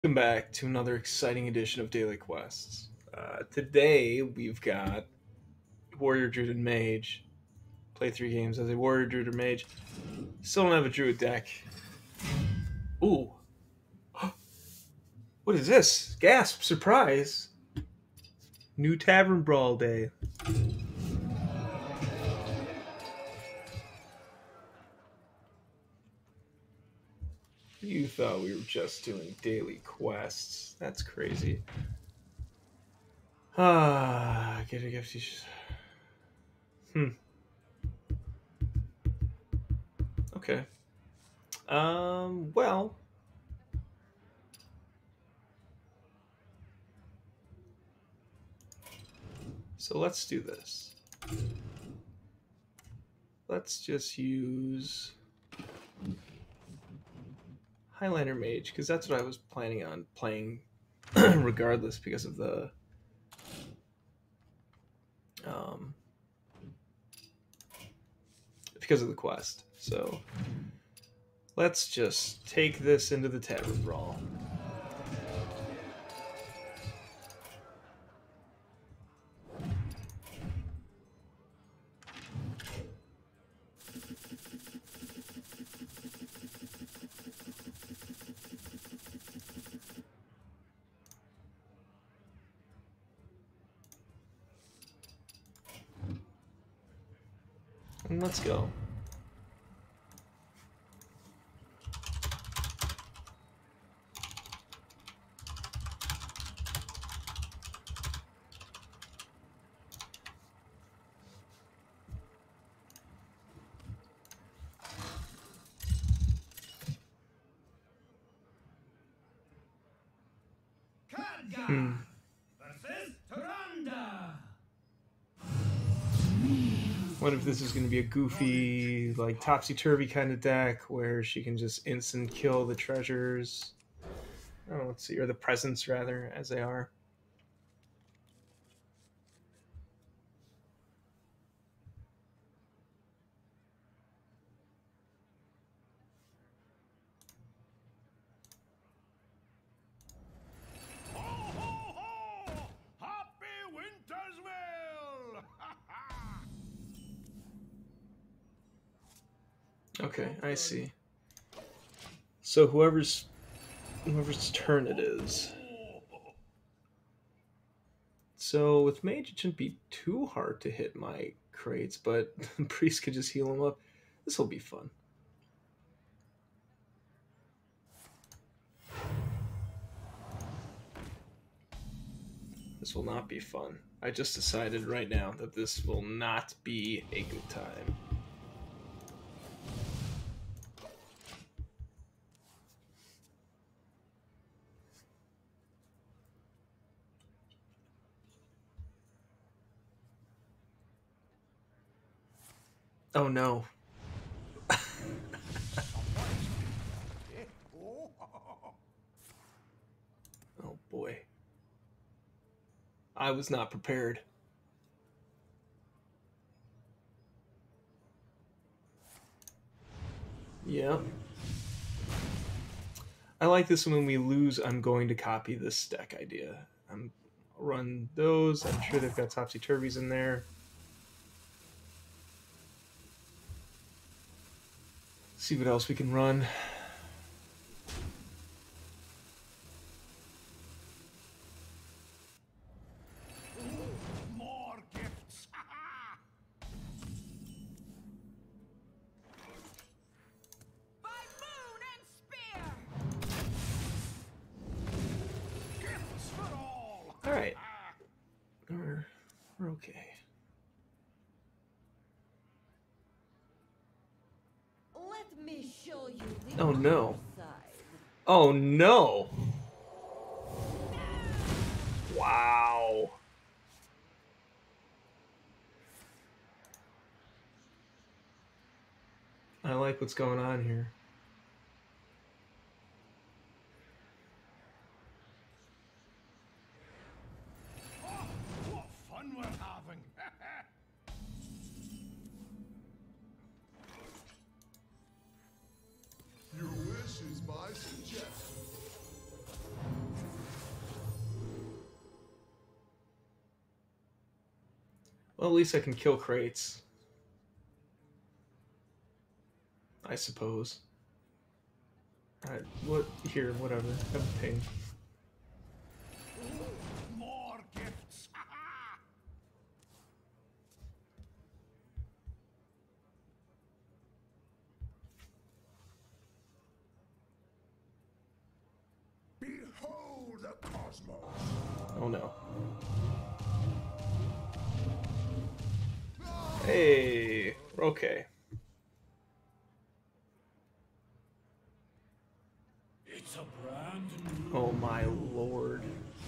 Welcome back to another exciting edition of Daily Quests. Today we've got Warrior, Druid, and Mage. Play 3 games as a Warrior, Druid, or Mage. Still don't have a Druid deck. Ooh. What is this? Gasp! Surprise! New Tavern Brawl Day. You thought we were just doing daily quests. That's crazy. Get a gift. Hmm. Okay. Well. So let's do this. Let's just use Highlander Mage, because that's what I was planning on playing regardless um, because of the quest. So let's just take this into the Tavern Brawl. And let's go. Hmm. What if this is going to be a goofy, like, topsy-turvy kind of deck where she can just instant kill the treasures? Oh, let's see. Or the presents, rather, as they are. Okay, I see. So whoever's turn it is. So with Mage, it shouldn't be too hard to hit my crates, but Priest could just heal him up. This will be fun. This will not be fun. I just decided right now that this will not be a good time. Oh no. Oh boy. I was not prepared. Yeah. I like this when we lose, I'm going to copy this deck idea. I'm run those. I'm sure they've got topsy-turvies in there. See what else we can run. More gifts. By moon and spear. Gifts for all. All right. We're okay. Let me show you the Oh no. other side. Oh no. Wow. I like what's going on here. Oh, what fun we're having. Your wish is my suggestion. Well, at least I can kill crates. I suppose. Alright, what? Here, whatever. Have a ping. More gifts. Behold the cosmos. Oh no. Hey, we're okay. It's a brand new. Oh my lord.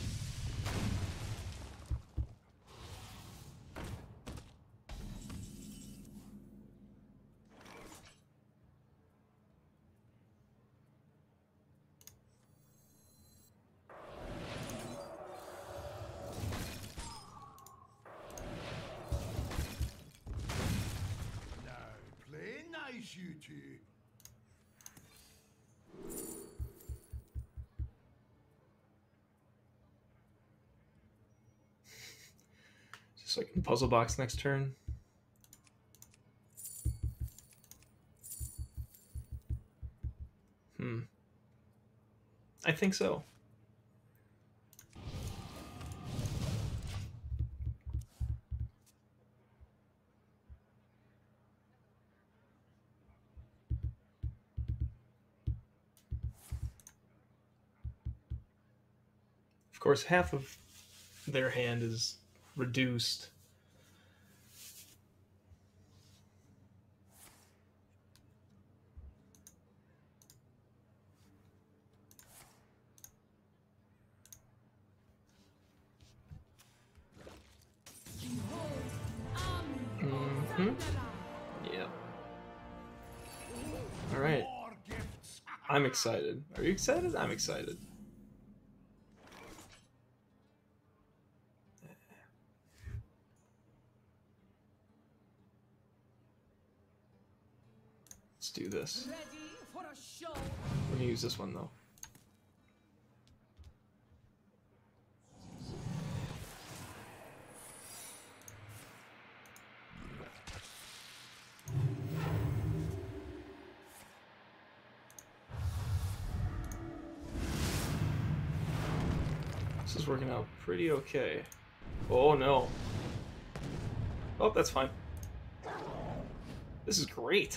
Now play nice, you two. Just like in puzzle box next turn. I think so. Of course, half of their hand is reduced. Yeah. Alright. More gifts. I'm excited. Are you excited? I'm excited. Let's do this. Ready for a show? We're gonna use this one though. This is working out pretty okay. Oh no. Oh, that's fine. This is great.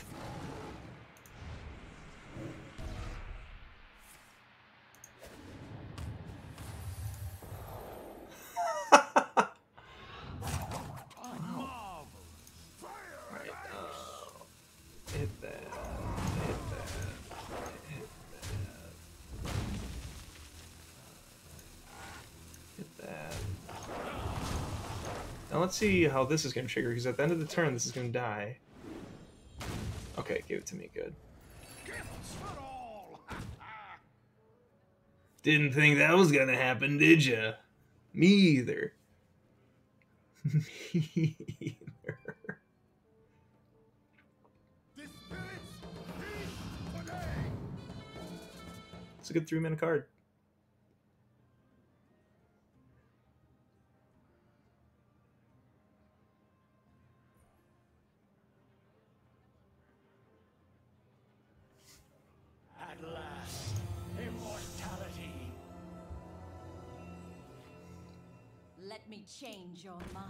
Right, hit that. Hit that. Hit that. Hit that. Now let's see how this is going to trigger, because at the end of the turn, this is going to die. Okay, give it to me. Good. Gifts for all. Didn't think that was going to happen, did ya? Me either. Me either. The spirits feast today. It's a good 3-mana card. At last, immortality. Let me change your mind.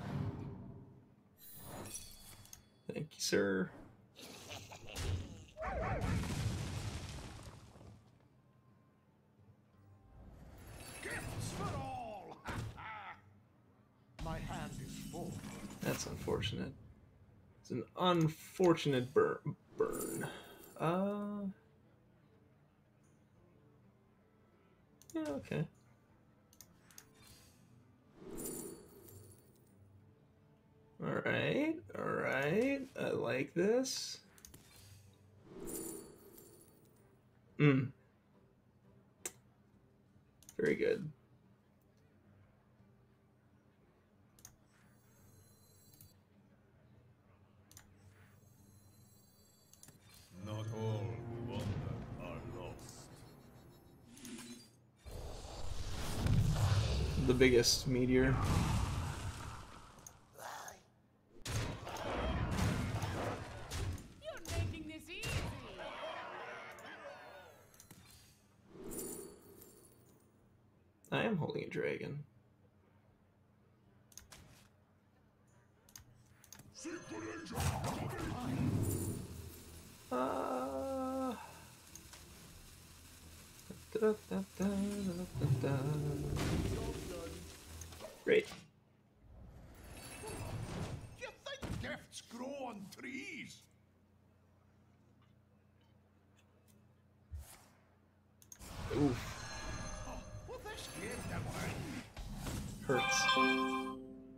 Thank you, sir. Gifts for all. My hand is full. That's unfortunate. It's an unfortunate burn. Yeah, okay. Alright, alright. I like this. Very good. Not all who wander are lost. The biggest meteor. I am holding a dragon. Great. You think gifts grow on trees? Oof. Oh, well, this game never ends. Hurts.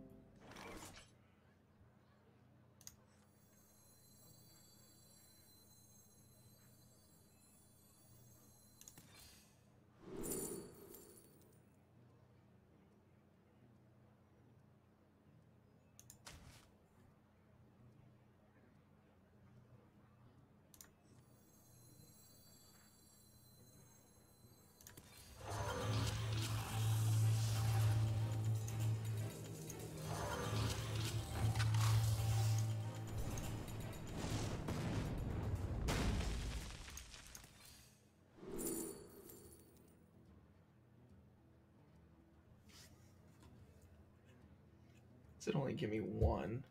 Does it only give me one?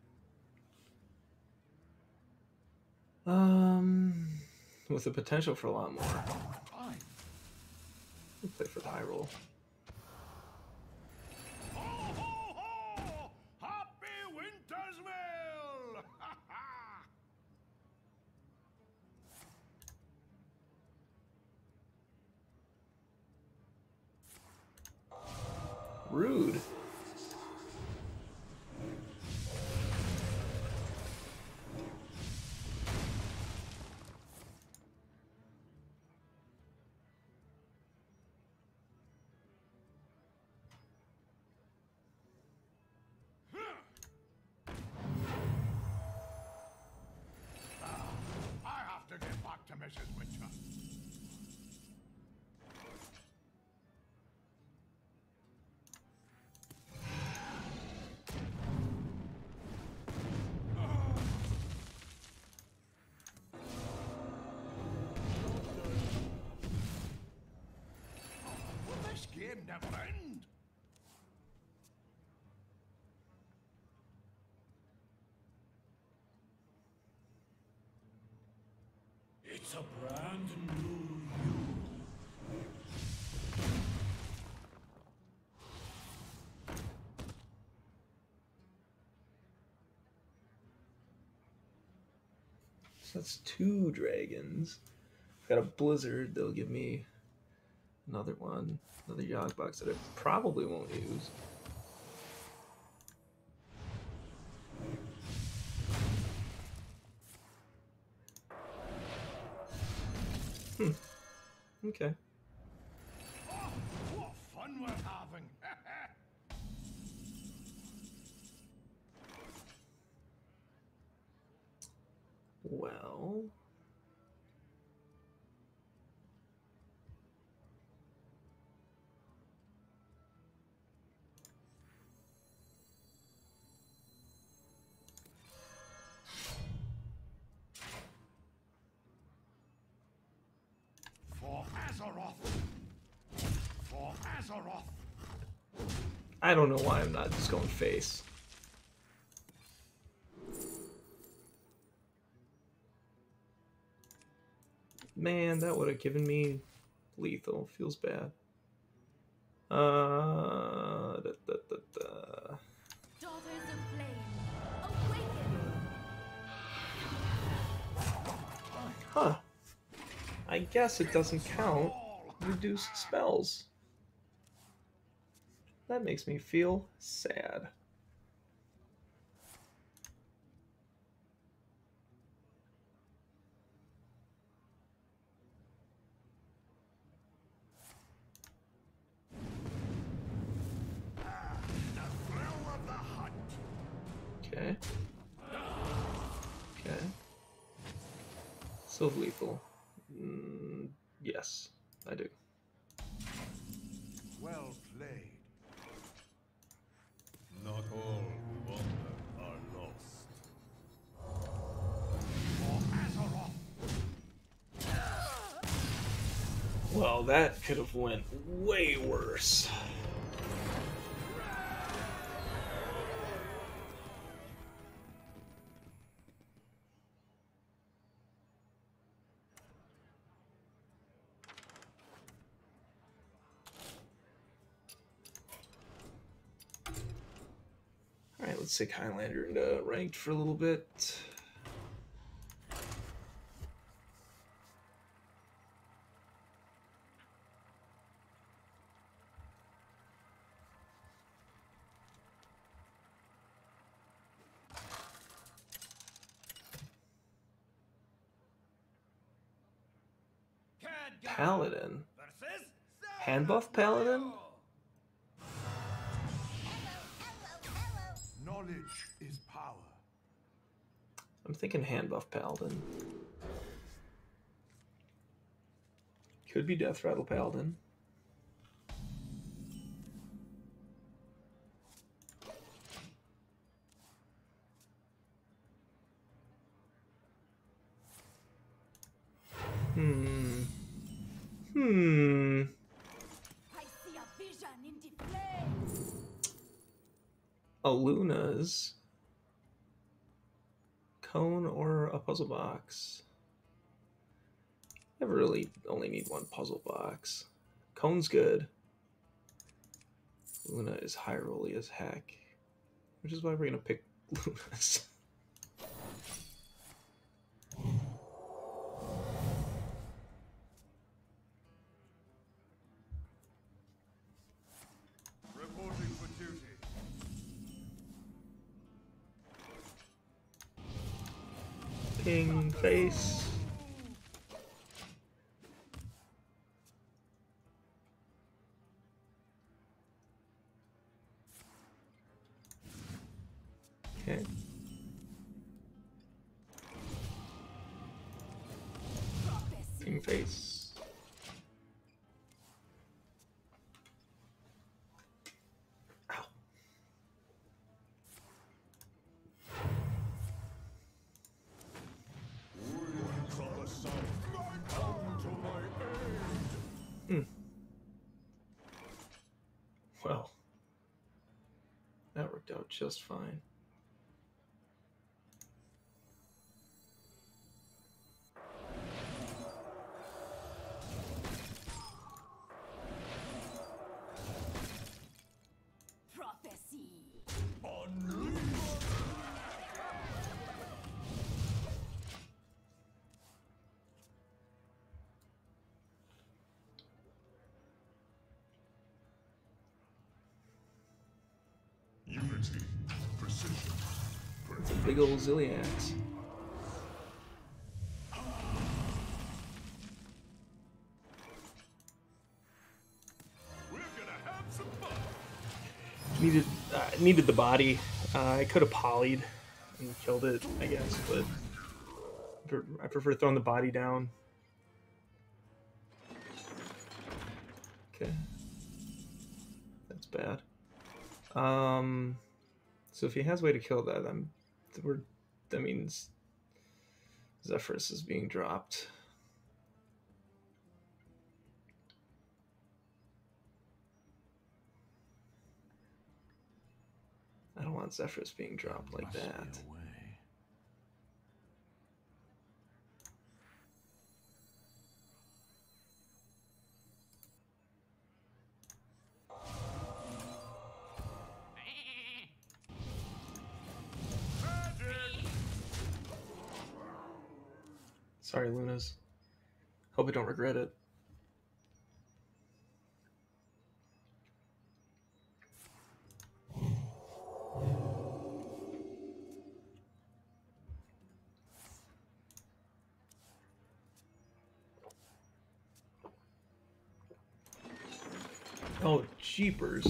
With the potential for a lot more. Fine. We'll play for the high roll. Ho, ho, ho! Happy Winter's Mill! Ha, ha! Rude. I have to get back to Mrs. Winter. Will this game never end? It's a brand new you. So that's 2 dragons. Got a blizzard. They'll give me another one. Another Yogg box that I probably won't use. Okay. Oh, what fun we're having! Well. For Azeroth! For Azeroth! I don't know why I'm not just going face. Man, that would have given me lethal. Feels bad. Da. Daughters of flame, awaken! Huh. I guess it doesn't count reduced spells. That makes me feel sad. The thrill of the hunt! Okay. Okay. Still lethal. Yes, I do. Well played. Not all who wander are lost. For Azeroth! Well, that could have went way worse. Alright, let's take Highlander into ranked for a little bit. Paladin. Hand buff Paladin? Knowledge is power. I'm thinking hand buff Paladin. Could be Death Rattle Paladin. I see a vision in the flames. Luna's cone or a puzzle box. I really only need one puzzle box. Cone's good. Luna is high rolly as heck, which is why we're gonna pick Luna's. Reporting for duty. Ping face. Okay. Ping face. Ow. Well, that worked out just fine. Prophecy. Unity, precision, It's a big old Zilliax. We're gonna have some fun. Needed the body. I could have polyed and killed it, I guess, but I prefer throwing the body down. Okay, that's bad. So if he has a way to kill that, that means Zephyrus is being dropped. I don't want Zephyrus being dropped like that. Sorry, Lunas. Hope I don't regret it. Oh, jeepers.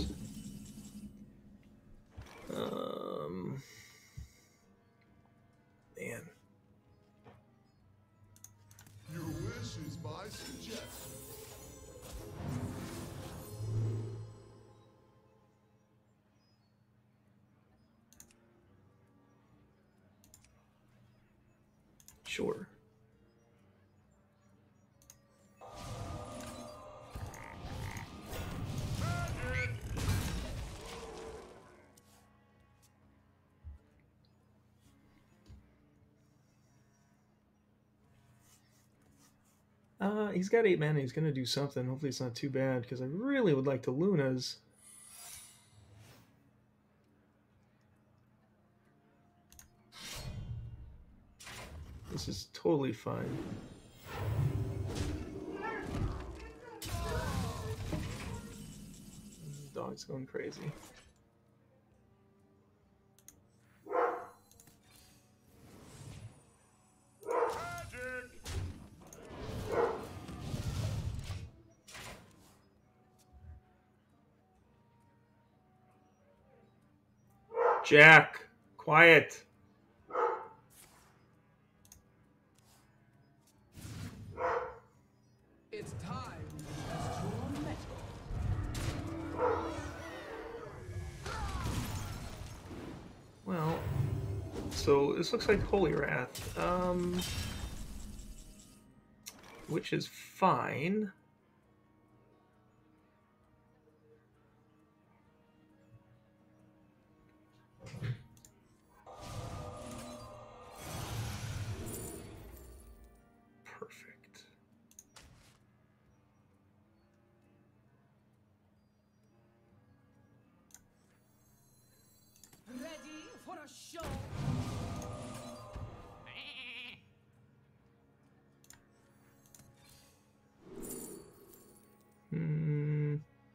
Man. Your wish is my suggestion. Sure. He's got 8 mana. He's gonna do something. Hopefully, it's not too bad because I really would like to Lunas. This is totally fine. Dog's going crazy. Jack, quiet. It's time to test your metal. Well, so this looks like Holy Wrath, which is fine. Perfect. Ready for a show? Hmm.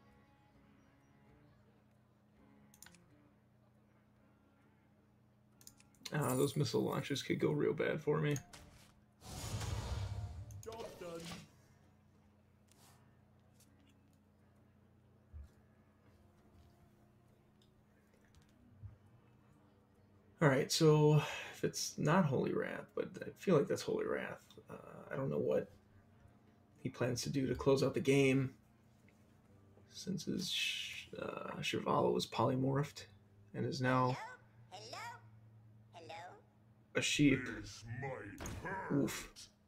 Those missile launchers could go real bad for me. Job done. Alright, so if it's not Holy Wrath, but I feel like that's Holy Wrath, I don't know what he plans to do to close out the game, since his Shirvallah was polymorphed and is now a sheep. This might hurt. Oof.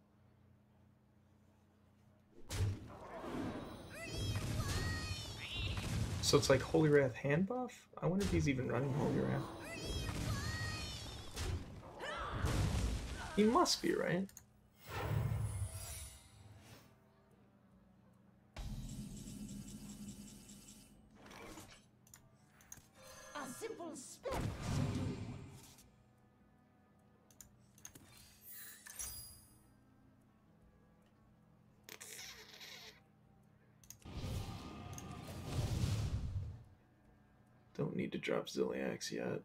So it's like Holy Wrath hand buff? I wonder if he's even running Holy Wrath. He must be, right? A simple spell. Don't need to drop Ziliax yet.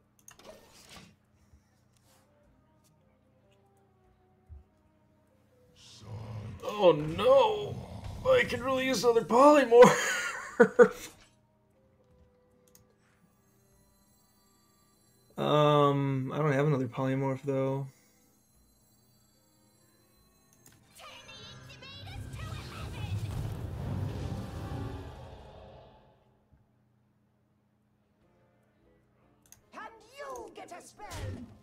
Oh no! I could really use another polymorph! I don't have another polymorph though. And you get a spell.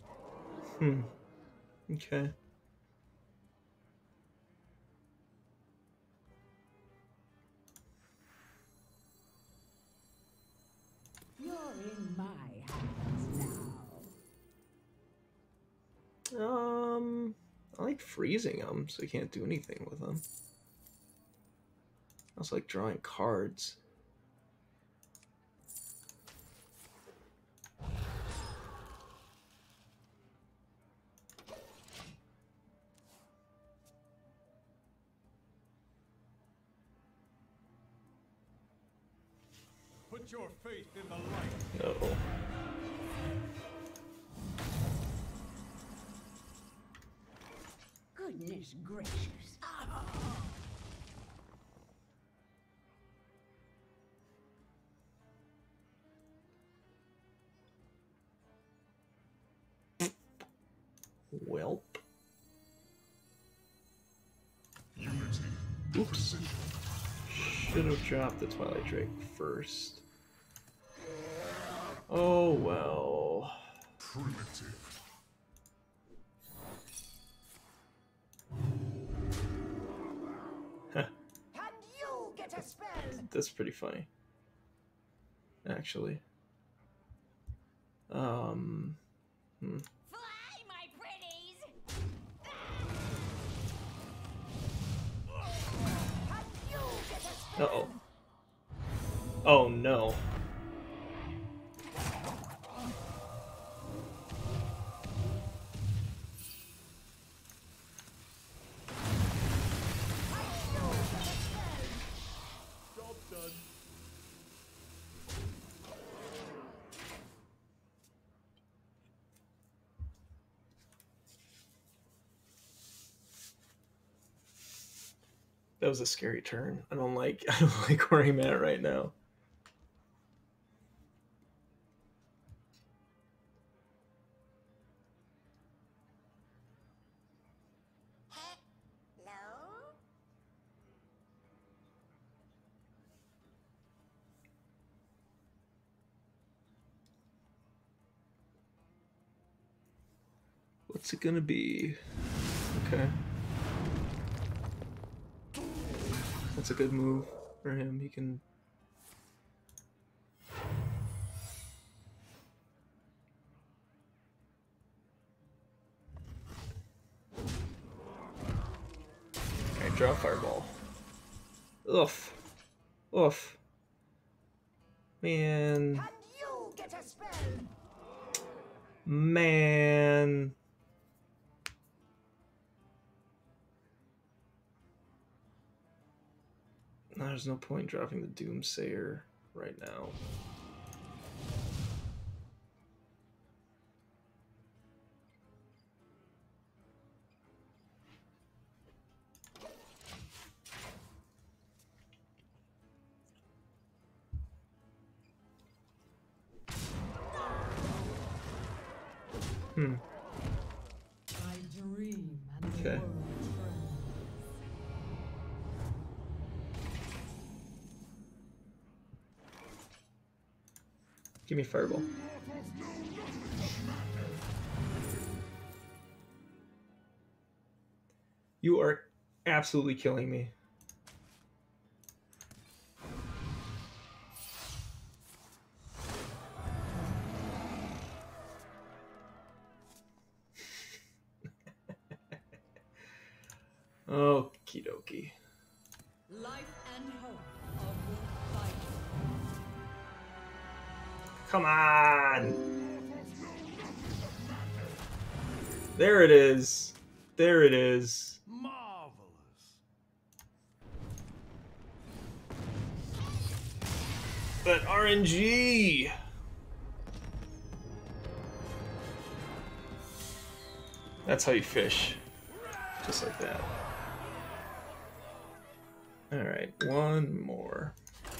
Okay. You're in my hands now. I like freezing them, so I can't do anything with them. I also like drawing cards. Put your faith in the light. No. Goodness gracious. Welp. Unity. Oops. Should have dropped the Twilight Drake first. Oh well. Primitive. And you get a spell. That's pretty funny. Actually. Fly, my pretties. And you get a spell. Uh-oh. Oh no. That was a scary turn. I don't like where I'm at right now. Hello? What's it gonna be? Okay. That's a good move for him. He can. Alright, draw a fireball. Oof. Oof. Man. Can you get a spell? Man. There's no point dropping the Doomsayer right now. I dream and the Okay. world trembles. Give me fireball. You are absolutely killing me. Okie dokie. Life and hope are worth fighting. Come on! There it is. There it is. Marvelous. But RNG! That's how you fish. Just like that. Alright, one more.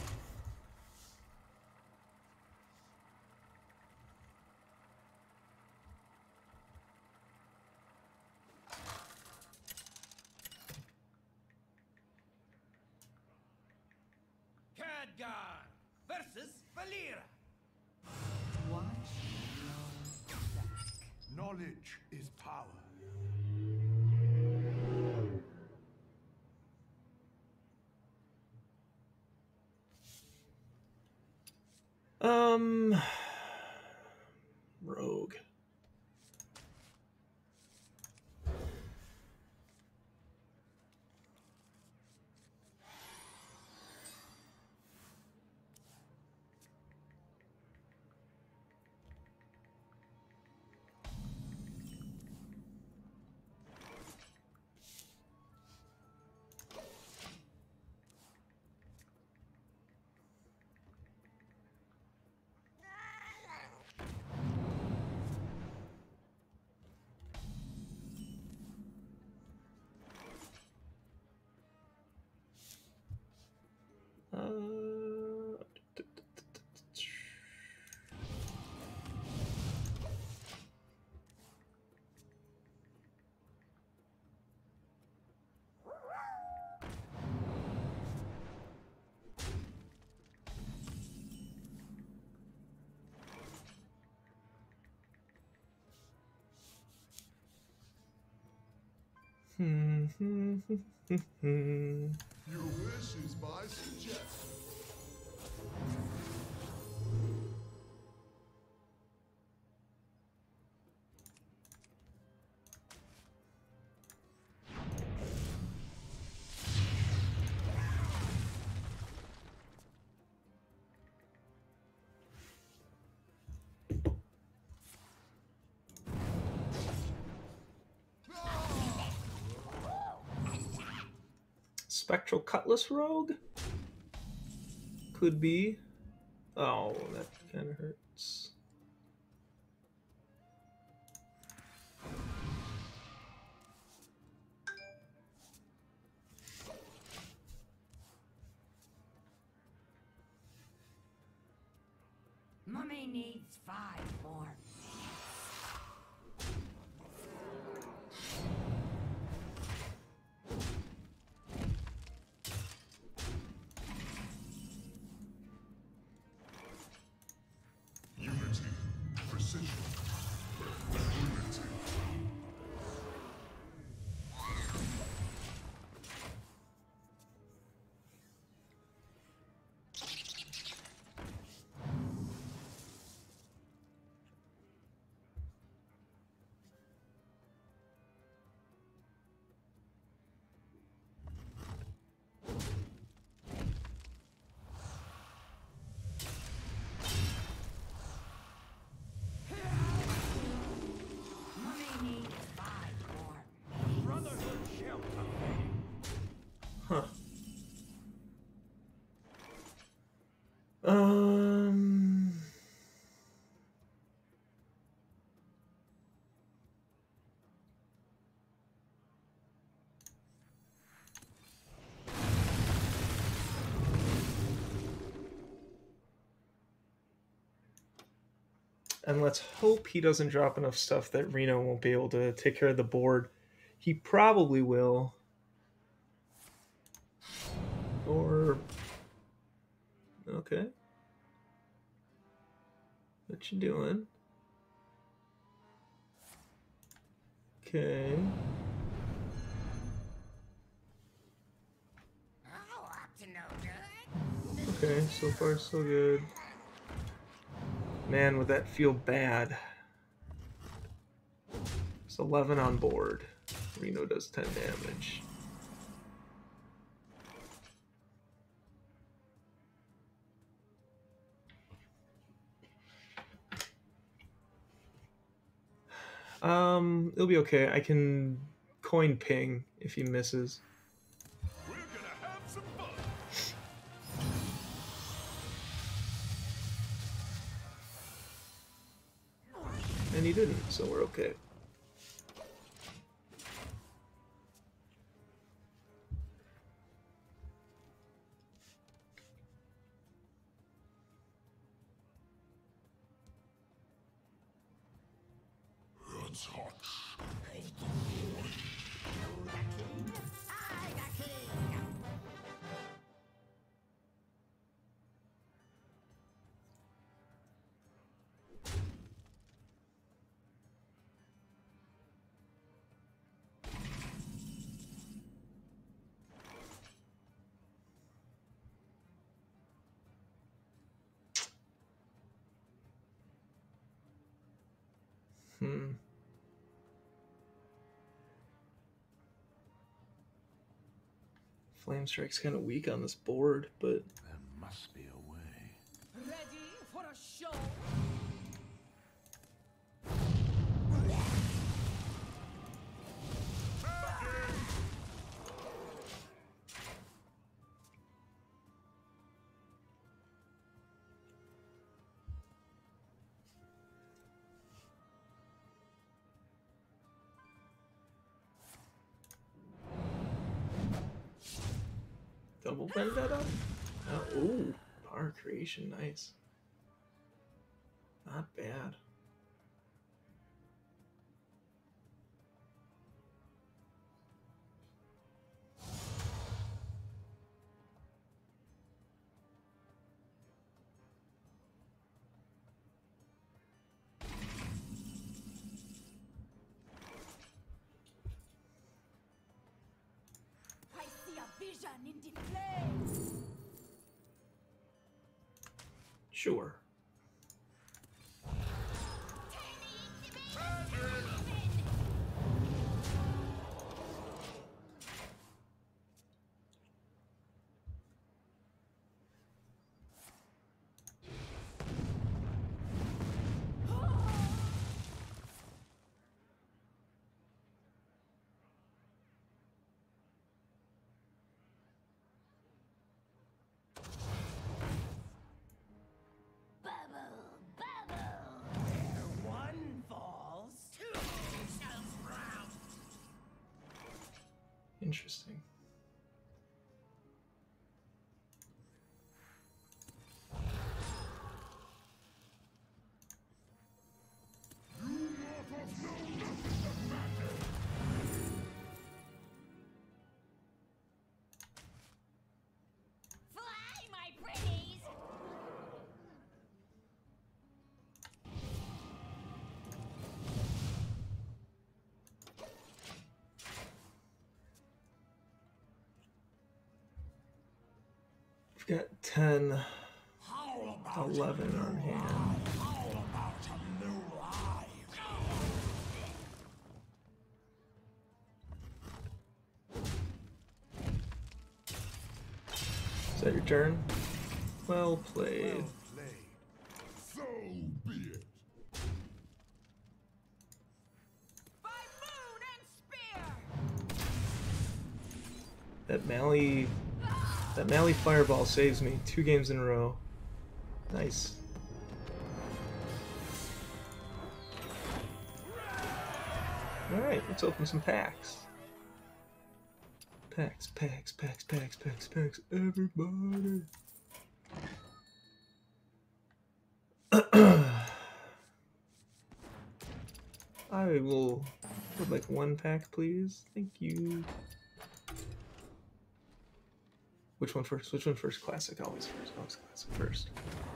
Khadgar versus Valera. Watch your back. Knowledge is power. Rogue. Your wish is my suggestion. Spectral Cutlass Rogue? Could be. Oh, that kind of hurts. Mummy needs 5 more. Unity, precision, unity. Mummy needs 5 more. Brotherhood shall prevail. Huh. Um. And let's hope he doesn't drop enough stuff that Reno won't be able to take care of the board. He probably will. Or... Okay. What you doing? Okay. Oh, up to no good. Okay, so far so good. Man, would that feel bad? It's 11 on board. Reno does 10 damage. It'll be okay. I can coin ping if he misses. We're gonna have some fun. And he didn't, so we're okay. That's hot. I the king. Flame Strike's kind of weak on this board, but There must be a way. Ready for a show? double vendetta? Oh, ooh, power creation, nice. Not bad. I see a vision in the flames. Sure. Bubble, bubble. Where one falls, two shall sprout. Interesting. Got 10, How about 11 on hand. how about a new life? Is that your turn? Well played. So be it. By moon and spear! That Mally Fireball saves me 2 games in a row. Nice. Alright, let's open some packs. Packs, everybody. I would like 1 pack, please. Thank you. Which one first? Which one first? Classic, always first. Always classic first.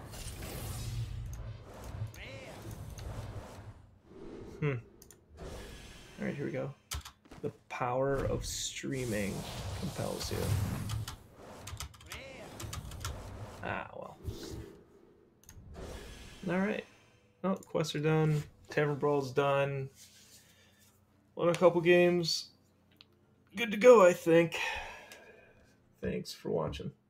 Alright, here we go. The power of streaming compels you. Ah, well. Alright. Oh, quests are done. Tavern Brawl's done. Won a couple games. Good to go, I think. Thanks for watching.